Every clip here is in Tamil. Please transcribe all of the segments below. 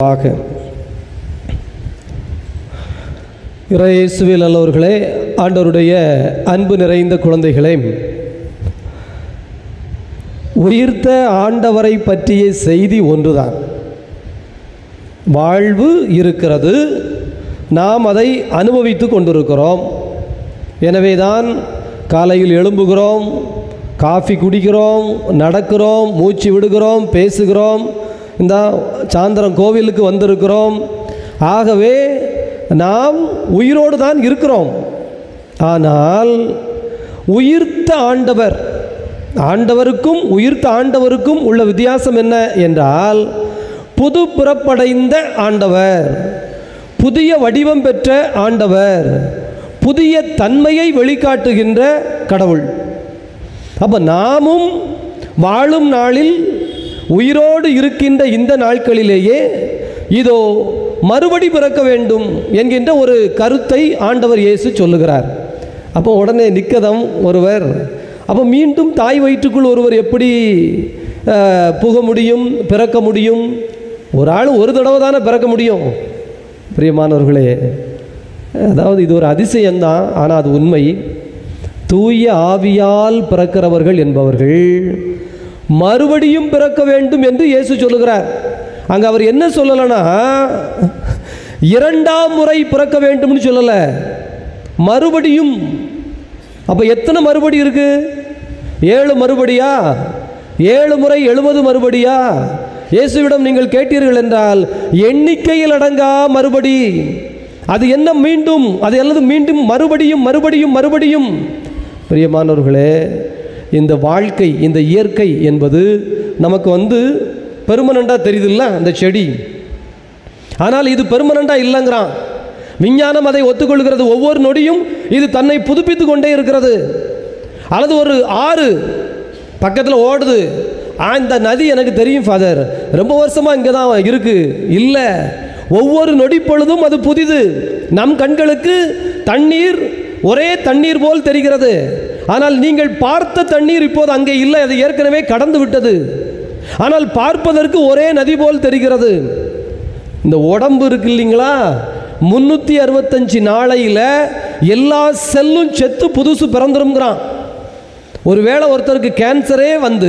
ஆக இயேசுவில் நல்லவர்களே, ஆண்டவருடைய அன்பு நிறைந்த குழந்தைகளே, உயிர்த்த ஆண்டவரை பற்றிய செய்தி ஒன்றுதான். வாழ்வு இருக்கிறது, நாம் அதை அனுபவித்து கொண்டிருக்கிறோம். எனவேதான் காலையில் எழும்புகிறோம், காஃபி குடிக்கிறோம், நடக்கிறோம், மூச்சு விடுகிறோம், பேசுகிறோம், இந்த சாயந்தரம் கோவிலுக்கு வந்திருக்கிறோம். ஆகவே நாம் உயிரோடு தான் இருக்கிறோம். ஆனால் உயிர்த்த ஆண்டவர், ஆண்டவருக்கும் உயிர்த்த ஆண்டவருக்கும் உள்ள வித்தியாசம் என்ன என்றால், புது பிறப்படைந்த ஆண்டவர், புதிய வடிவம் பெற்ற ஆண்டவர், புதிய தன்மையை வெளிக்காட்டுகின்ற கடவுள். அப்போ நாமும் வாழும் நாளில் உயிரோடு இருக்கின்ற இந்த நாட்களிலேயே இதோ மறுபடி பிறக்க வேண்டும் என்கின்ற ஒரு கருத்தை ஆண்டவர் இயேசு சொல்லுகிறார். அப்போ உடனே நிக்கதம் ஒருவர், அப்போ மீண்டும் தாய் வயிற்றுக்குள் ஒருவர் எப்படி புக முடியும், பிறக்க முடியும்? ஒரு ஆள் ஒரு தடவை தானே பிறக்க முடியும். பிரியமானவர்களே, அதாவது இது ஒரு அதிசயம்தான், ஆனால் அது உண்மை. தூய ஆவியால் பிறக்கிறவர்கள் என்பவர்கள் மறுபடியும் பிறக்க வேண்டும் என்று இயேசு சொல்லுகிறார். அங்கே அவர் என்ன சொல்லலைன்னா, இரண்டாம் முறை பிறக்க வேண்டும்னு சொல்லலை, மறுபடியும். அப்போ எத்தனை மறுபடி இருக்கு? 7 மறுபடியா? 7 முறை 70 மறுபடியா? இயேசுவிடம் நீங்கள் கேட்டீர்கள் என்றால் எண்ணிக்கையில் அடங்கா மறுபடி. அது என்ன மீண்டும், அது அல்லது மீண்டும் மறுபடியும் மறுபடியும் மறுபடியும். பிரியமானவர்களே, இந்த வாழ்க்கை, இந்த இயற்கை என்பது நமக்கு பெர்மனண்டாக தெரியுதுல்ல, அந்த செடி. ஆனால் இது பெர்மனண்டாக இல்லைங்கிறான் விஞ்ஞானம், அதை ஒத்துக்கொள்கிறது. ஒவ்வொரு நொடியும் இது தன்னை புதுப்பித்து கொண்டே இருக்கிறது. அல்லது ஒரு ஆறு பக்கத்தில் ஓடுது, இந்த நதி எனக்கு தெரியும் ஃபாதர், ரொம்ப வருஷமாக இங்கே தான் இருக்கு. இல்லை, ஒவ்வொரு நொடி பொழுதும் அது புதிது. நம் கண்களுக்கு தண்ணீர் ஒரே தண்ணீர் போல் தெரிகிறது. ஆனால் நீங்கள் பார்த்த தண்ணீர் இப்போது அங்கே இல்லை, அது ஏற்கனவே கடந்து விட்டது. ஆனால் பார்ப்பதற்கு ஒரே நதி போல் தெரிகிறது. இந்த உடம்பு இருக்கு இல்லைங்களா, 365 நாளையில் எல்லா செல்லும் செத்து புதுசு பிறந்துருங்கிறான். ஒருவேளை ஒருத்தருக்கு கேன்சரே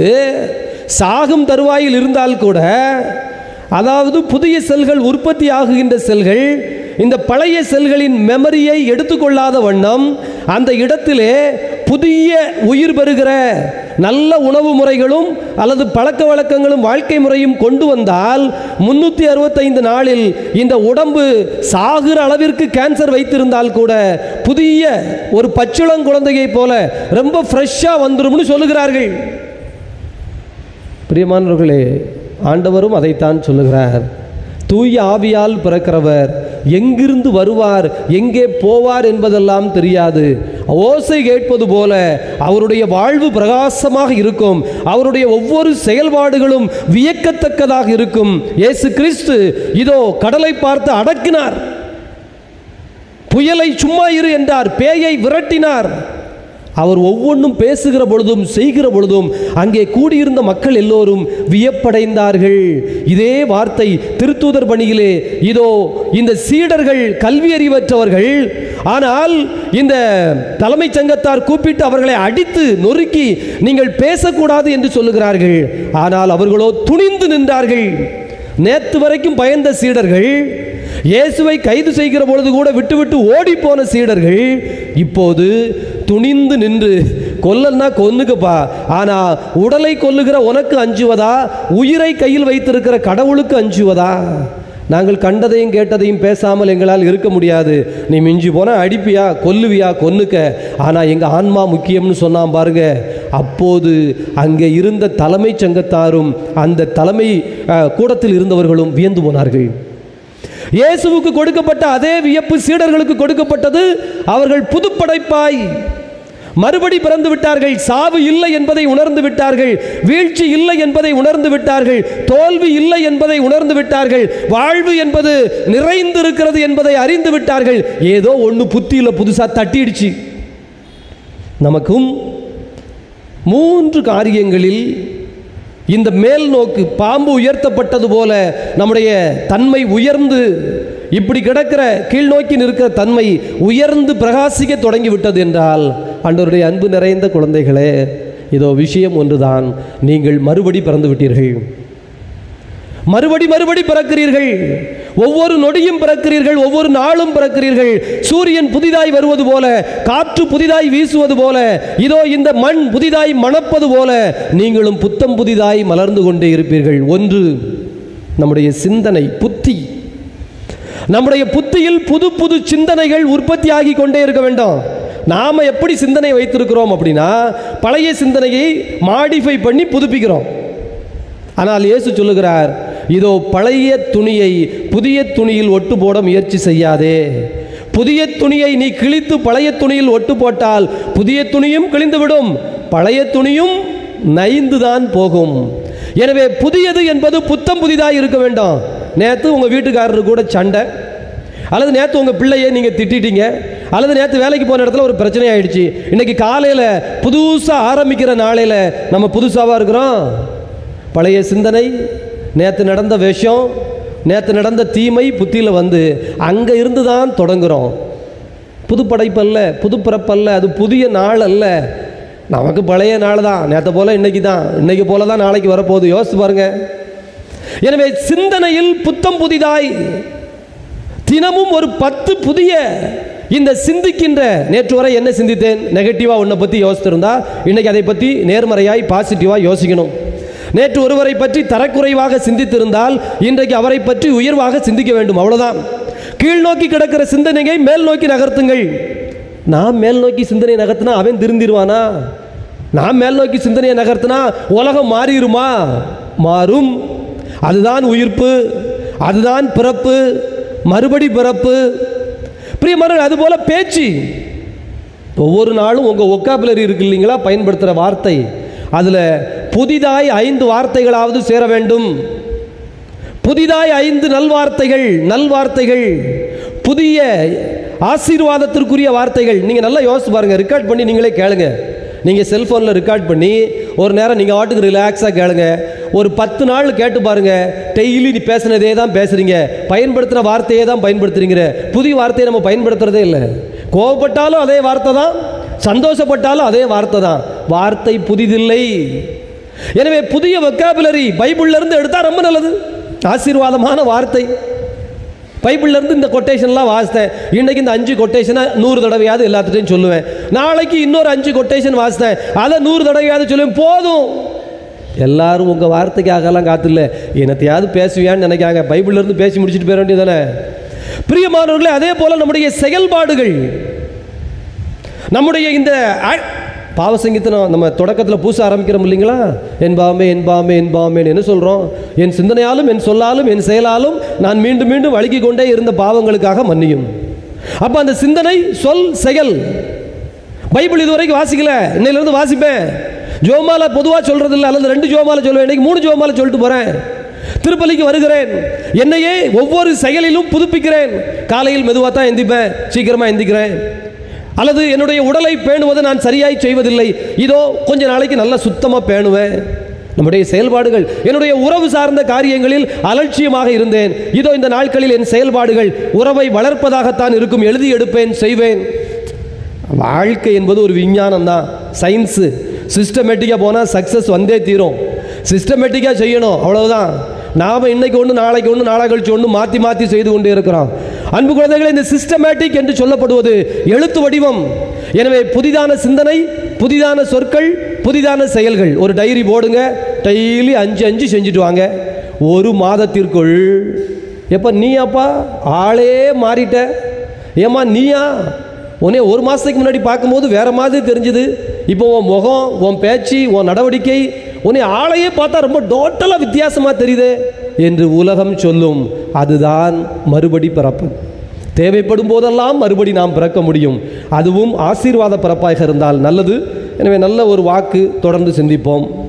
சாகும் தருவாயில் இருந்தால் கூட, அதாவது புதிய செல்கள் உற்பத்தி ஆகுகின்ற செல்கள் இந்த பழைய செல்களின் மெமரியை எடுத்துக்கொள்ளாத வண்ணம் அந்த இடத்திலே புதிய உயிர் பெறுகிற நல்ல உணவு முறைகளும் அல்லது பழக்க வழக்கங்களும் வாழ்க்கை முறையும் கொண்டு வந்தால் 365 நாளில் இந்த உடம்பு சாகிற அளவிற்கு கேன்சர் வைத்திருந்தால் கூட புதிய ஒரு பச்சிளங்குழந்தையை போல ரொம்ப ஃப்ரெஷ்ஷாக வந்துரும்னு சொல்லுகிறார்கள். பிரியமானவர்களே, ஆண்டவரும் அதைத்தான் சொல்லுகிறார். தூய ஆவியால் பிறக்கிறவர் எங்கிருந்து வருவார், எங்கே போவார் என்பதெல்லாம் தெரியாது. ஓசை கேட்பது போல அவருடைய வாழ்வு பிரகாசமாக இருக்கும். அவருடைய ஒவ்வொரு செயல்பாடுகளும் வியக்கத்தக்கதாக இருக்கும். இயேசு கிறிஸ்து இதோ கடலை பார்த்து அடக்கினார், புயலை சும்மா இரு என்றார், பேயை விரட்டினார். அவர் ஒவ்வொன்றும் பேசுகிற பொழுதும் செய்கிற பொழுதும் அங்கே கூடியிருந்த மக்கள் எல்லோரும் வியப்படைந்தார்கள். இதே வார்த்தை திருத்தூதர் பணியிலே, இதோ இந்த சீடர்கள் கல்வி அறிவற்றவர்கள், ஆனால் இந்த தலைமைச் சங்கத்தார் கூப்பிட்டு அவர்களை அடித்து நொறுக்கி நீங்கள் பேசக்கூடாது என்று சொல்லுகிறார்கள். ஆனால் அவர்களோ துணிந்து நின்றார்கள். நேற்று வரைக்கும் பயந்த சீடர்கள், இயேசுவை கைது செய்கிற பொழுது கூட விட்டுவிட்டு ஓடி போன சீடர்கள் இப்போது துணிந்து நின்று, கொல்லன்னா கொன்னுக்கப்பா, ஆனா உடலை கொல்லுகிற உனக்கு அஞ்சுவதா, உயிரை கையில் வைத்திருக்கிற கடவுளுக்கு அஞ்சுவதா? நாங்கள் கண்டதையும் கேட்டதையும் பேசாமல் எங்களால் இருக்க முடியாது. நீ மிஞ்சி போனா அடிப்பியா, கொல்லுவியா, கொன்னுக்க, ஆனா எங்க ஆன்மா முக்கியம்னு சொன்னான் பாருங்க. அப்போது அங்கே இருந்த தலைமைச் சங்கத்தாரும் அந்த தலைமை கூடத்தில் இருந்தவர்களும் வியந்து போனார்கள். இயேசுவுக்கு கொடுக்கப்பட்ட அதே வியப்பு சீடர்களுக்கு கொடுக்கப்பட்டது. அவர்கள் புதுப்படைப்பாய் மறுபடி பிறந்து விட்டார்கள். சாவு இல்லை என்பதை உணர்ந்து விட்டார்கள், வீழ்ச்சி இல்லை என்பதை உணர்ந்து விட்டார்கள், தோல்வி இல்லை என்பதை உணர்ந்து விட்டார்கள், வாழ்வு என்பது நிறைந்திருக்கிறது என்பதை அறிந்து விட்டார்கள். ஏதோ ஒன்று புத்தியில் புதுசா தட்டிடுச்சு. நமக்கும் 3 காரியங்களில் இந்த மேல் நோக்கு பாம்பு உயர்த்தப்பட்டது போல நம்முடைய தன்மை உயர்ந்து இப்படி கிடக்கிற கீழ் நோக்கி நிற்கிற தன்மை உயர்ந்து பிரகாசிக்க தொடங்கி விட்டது என்றால், ஆண்டவருடைய அன்பு நிறைந்த குழந்தைகளே, இதோ விஷயம் ஒன்றுதான், நீங்கள் மறுபடி பிறந்து விட்டீர்கள். மறுபடி பிறக்கிறீர்கள். ஒவ்வொரு நொடியும் பிறக்கிறீர்கள், ஒவ்வொரு நாளும் பிறக்கிறீர்கள். சூரியன் புதிதாய் வருவது போல, காற்று புதிதாய் வீசுவது போல, இதோ இந்த மண் புதிதாய் மணப்பது போல நீங்களும் புத்தம் புதிதாய் மலர்ந்து கொண்டே இருப்பீர்கள். ஒன்று, நம்முடைய சிந்தனை, புத்தி. நம்முடைய புத்தியில் புது புது சிந்தனைகள் உற்பத்தி ஆகி கொண்டே இருக்க வேண்டும். நாம எப்படி சிந்தனை வைத்திருக்கிறோம் அப்படின்னா, பழைய சிந்தனையை மாடிஃபை பண்ணி புதுப்பிக்கிறோம். ஆனால் இயேசு சொல்லுகிறார், இதோ பழைய துணியை புதிய துணியில் ஒட்டு போட முயற்சி செய்யாதே. புதிய துணியை நீ கிழித்து பழைய துணியில் ஒட்டு போட்டால் புதிய துணியும் கிழிந்துவிடும், பழைய துணியும் நைந்துதான் போகும். எனவே புதியது என்பது புத்தம் புதிதாக இருக்க வேண்டும். நேற்று உங்கள் வீட்டுக்காரரு கூட சண்டை, அல்லது நேற்று உங்கள் பிள்ளையை நீங்கள் திட்டிட்டீங்க, அல்லது நேற்று வேலைக்கு போன இடத்துல ஒரு பிரச்சனை ஆயிடுச்சு. இன்னைக்கு காலையில் புதுசாக ஆரம்பிக்கிற நாளையில் நம்ம புதுசாக இருக்கிறோம். பழைய சிந்தனை, நேற்று நடந்த விஷயம், நேற்று நடந்த தீமை புத்தியில் வந்து அங்கே இருந்து தான் தொடங்குகிறோம். புது படைப்பல்ல, புது பிறப்பல்ல, அது புதிய நாள் அல்ல. நமக்கு பழைய நாள் தான், நேற்று போல இன்னைக்கு தான், இன்னைக்கு போல தான் நாளைக்கு வரப்போகுது. யோசித்து பாருங்க. எனவே சிந்தனையில் புத்தம் புதிதாய் தினமும் ஒரு 10 புதிய இந்த சிந்திக்கின்ற, நேற்று வரை என்ன சிந்தித்தேன், நெகட்டிவாக ஒன்றை பற்றி யோசித்திருந்தா இன்னைக்கு அதை பற்றி நேர்மறையாய் பாசிட்டிவாக யோசிக்கணும். நேற்று ஒருவரை பற்றி தரக்குறைவாக சிந்தித்திருந்தால் இன்றைக்கு அவரை பற்றி உயர்வாக சிந்திக்க வேண்டும். அவ்வளவுதான். கீழ் நோக்கி கிடக்கிற சிந்தனையை மேல் நோக்கி நகர்த்துங்கள். நாம் மேல் நோக்கி சிந்தனை நகர்த்தினா அவன் திருந்திருவானா? நாம் மேல் நோக்கி சிந்தனையை நகர்த்தினா உலகம் மாறிடுமா? மாறும். அதுதான் உயிர்ப்பு, அதுதான் பிறப்பு, மறுபடி பிறப்பு. பிரியமானவர்களே, அதுபோல பேச்சு. ஒவ்வொரு நாளும் உங்கள் ஒக்காபுலரி இருக்கு இல்லைங்களா, பயன்படுத்துகிற வார்த்தை, அதில் புதிதாய் 5 வார்த்தைகளாவது சேர வேண்டும். புதிதாய் 5 நல்வார்த்தைகள், புதிய ஆசீர்வாதத்திற்குரிய வார்த்தைகள். நீங்கள் நல்லா யோசிச்சு பாருங்க, ரெக்கார்ட் பண்ணி நீங்களே கேளுங்க. நீங்கள் செல்ஃபோனில் ரெக்கார்ட் பண்ணி ஒரு நேரம் நீங்கள் வாட்டுக்கு ரிலாக்ஸாக கேளுங்க. ஒரு 10 நாள் கேட்டு பாருங்க. டெய்லி நீ பேசுனதே தான் பேசுறீங்க, பயன்படுத்துகிற வார்த்தையே தான் பயன்படுத்துறீங்க, புதிய வார்த்தையை நம்ம பயன்படுத்துறதே இல்லை. கோபப்பட்டாலும் அதே வார்த்தை தான், சந்தோஷப்பட்டாலும் அதே வார்த்தை தான். வார்த்தை புதிதில்லை. எனவே புதிய வொக்காபுலரி பைபிள்ல இருந்து எடுத்தா ரொம்ப நல்லது. ஆசீர்வாதமான வார்த்தை. பைபிள்ல இருந்து இந்த கொட்டேஷன்லாம் வாசித்தேன். இன்னைக்கு இந்த 5 கொட்டேஷனை 100 தடவையாவது எல்லாத்துட்டையும் சொல்லுவேன். நாளைக்கு இன்னொரு 5 கொட்டேஷன் வாசித்தேன், அதை 100 தடவையாவது சொல்லுவேன். போதும். எல்லாரும் உங்க வார்த்தைக்காகலாம் காத்தில்லை, என்னத்தையாவது பேசுவியான்னு நினைக்காங்க. பைபிள்ல இருந்து பேசி முடிச்சுட்டு போயிட வேண்டியதானே. பிரியமானவர்களே, அதே போல நம்முடைய செயல்பாடுகள், நம்முடைய இந்த பாவ சங்கீதம் நம்ம தொடக்கத்தில் பூச ஆரம்பிக்கிறோம் இல்லைங்களா? என்பாமே என்பாமே என்பாமே என்ன சொல்கிறோம்? என் சிந்தனையாலும் என் சொல்லாலும் என் செயலாலும் நான் மீண்டும் மீண்டும் வழுக்கி கொண்டே இருந்த பாவங்களுக்காக மன்னியும். அப்போ அந்த சிந்தனை, சொல், செயல். பைபிள் இதுவரைக்கும் வாசிக்கல, இன்னையிலிருந்து வாசிப்பேன். ஜோமாலை பொதுவாக சொல்றது இல்லை, அல்லது 2 ஜோமாலை சொல்லுவேன், இன்னைக்கு 3 ஜோமாலை சொல்லிட்டு போகிறேன். திருப்பலிக்கு வருகிறேன், என்னையே ஒவ்வொரு செயலிலும் புதுப்பிக்கிறேன். காலையில் மெதுவாக தான் எந்திப்பேன், சீக்கிரமாக எந்திக்கிறேன். அல்லது என்னுடைய உடலை பேணுவதை நான் சரியாய் செய்வதில்லை, இதோ கொஞ்ச நாளைக்கு நல்லா சுத்தமாக பேணுவேன். நம்முடைய செயல்பாடுகள். என்னுடைய உறவு சார்ந்த காரியங்களில் அலட்சியமாக இருந்தேன், இதோ இந்த நாட்களில் என் செயல்பாடுகள் உறவை வளர்ப்பதாகத்தான் இருக்கும். எழுதி எடுப்பேன், செய்வேன். வாழ்க்கை என்பது ஒரு விஞ்ஞானம் தான், சயின்ஸு. சிஸ்டமேட்டிக்காக போனால் சக்ஸஸ் வந்தே தீரும். சிஸ்டமேட்டிக்காக செய்யணும், அவ்வளவுதான். நாம் இன்னைக்கு ஒன்று, நாளைக்கு ஒன்று, நாளை கழிச்சு ஒன்று, மாற்றி மாற்றி செய்து கொண்டே இருக்கிறோம். அன்பு குழந்தைகளை, இந்த சிஸ்டமேட்டிக் என்று சொல்லப்படுவது எழுத்து வடிவம். எனவே புதிதான சிந்தனை, புதிதான சொற்கள், புதிதான செயல்கள். ஒரு டைரி போடுங்க, டெய்லி 5 செஞ்சுட்டு வாங்க. 1 மாதத்திற்குள் எப்போ நீயாப்பா ஆளே மாறிட்ட, ஏமா நீயா? உன்னே 1 மாதத்துக்கு முன்னாடி பார்க்கும்போது வேற மாதிரி தெரிஞ்சுது, இப்போ உன் முகம், உன் பேச்சு, உன் நடவடிக்கை, உன்னை ஆளையே பார்த்தா ரொம்ப டோட்டலாக வித்தியாசமாக தெரியுது என்று உலகம் சொல்லும். அதுதான் மறுபடி பிறப்பு. தேவைப்படும் போதெல்லாம் மறுபடி நாம் பிறக்க முடியும். அதுவும் ஆசீர்வாத பிறப்பாக இருந்தால் நல்லது. எனவே நல்ல ஒரு வாக்கு, தொடர்ந்து சிந்திப்போம்.